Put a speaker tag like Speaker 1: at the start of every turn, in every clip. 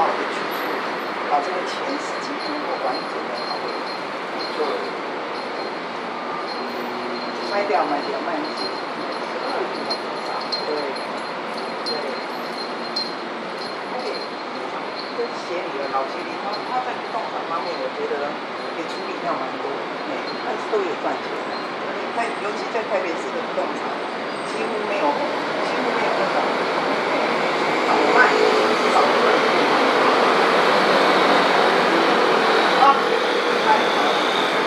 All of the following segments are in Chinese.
Speaker 1: 好的去处理，把这个前10几经过完整的好的就卖掉，卖掉，卖掉。对，对。而且跟协理的老协理，他在不动产方面，我觉得也处理掉蛮多的，但是都有赚钱的。尤其在台北市的不动产，几乎没有那种倒卖，少赚。啊，太好了。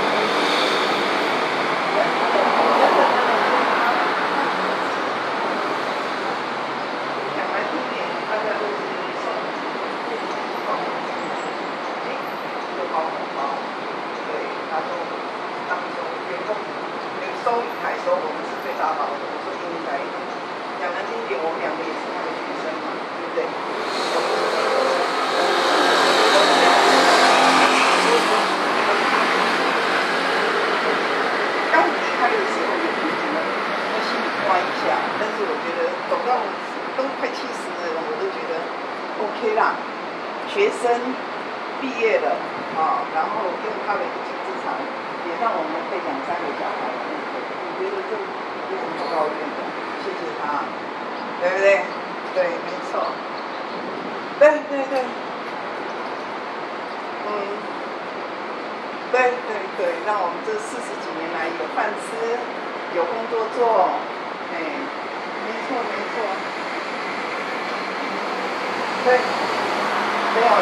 Speaker 1: 讲来听点，大家都是收就包红包，对，他说当中员工收一台收，我们是最大包的，我说应该的。讲难听点，我们2个也是他的学生嘛，对不对？当我离开的时候，有点在心里关一下，但是我觉得走到都快70的人，我都觉得 OK 啦。学生毕业了然后用他的一技之长，也让我们可以养3个小孩。我觉得这有什么好抱怨的？谢谢他，对不对？对，没错。对，对，让我们这40几年来有饭吃，有工作做，没错。对，没有，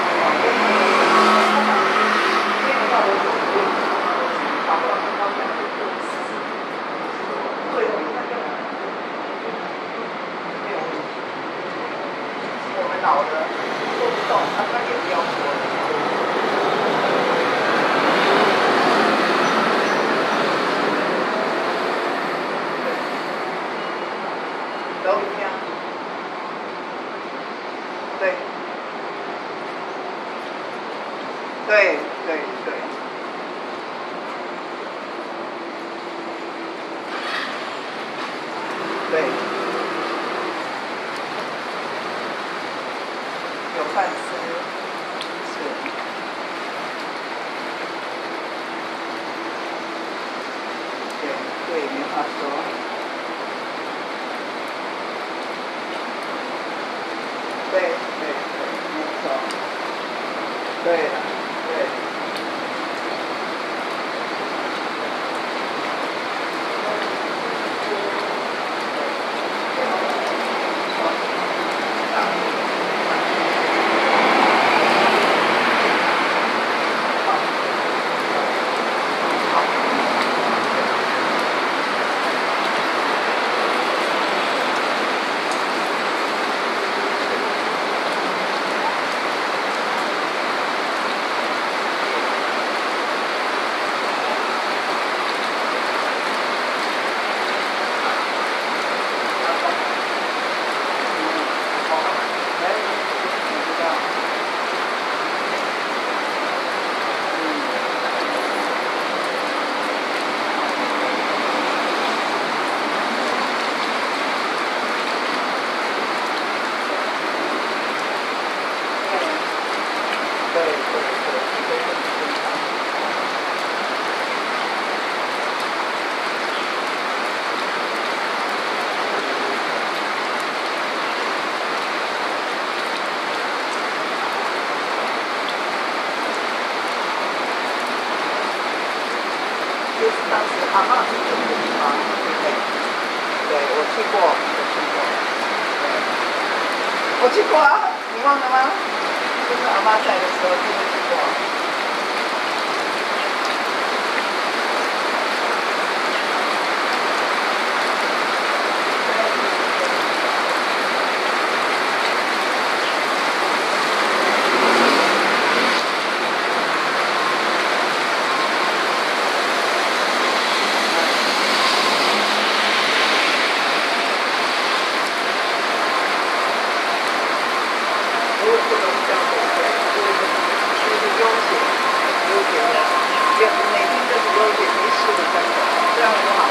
Speaker 1: 到我手里，到最后一个没有问题。我们老的做不动，他也不要说了。都一样。对。有饭吃，是。对，没话说。对，没错。对了，对。就是当时阿嬷住的地方，对，我去过，我去过啊，你忘了吗？就是阿嬷在的时候，真的去过。每天都是悠闲没事的在做，这样我